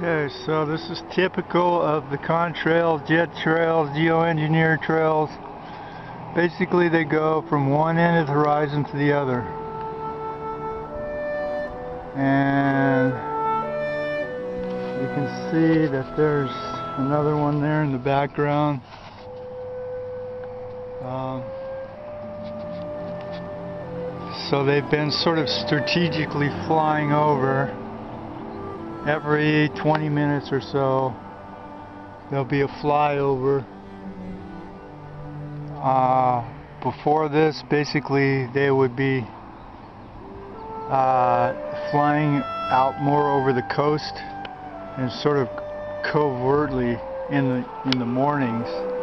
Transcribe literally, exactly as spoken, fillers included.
Okay, so this is typical of the contrails, jet trails, geoengineered trails. Basically they go from one end of the horizon to the other. And you can see that there's another one there in the background. Um, so they've been sort of strategically flying over. Every twenty minutes or so there'll be a flyover. Uh, before this, basically they would be uh, flying out more over the coast and sort of covertly in the in the mornings.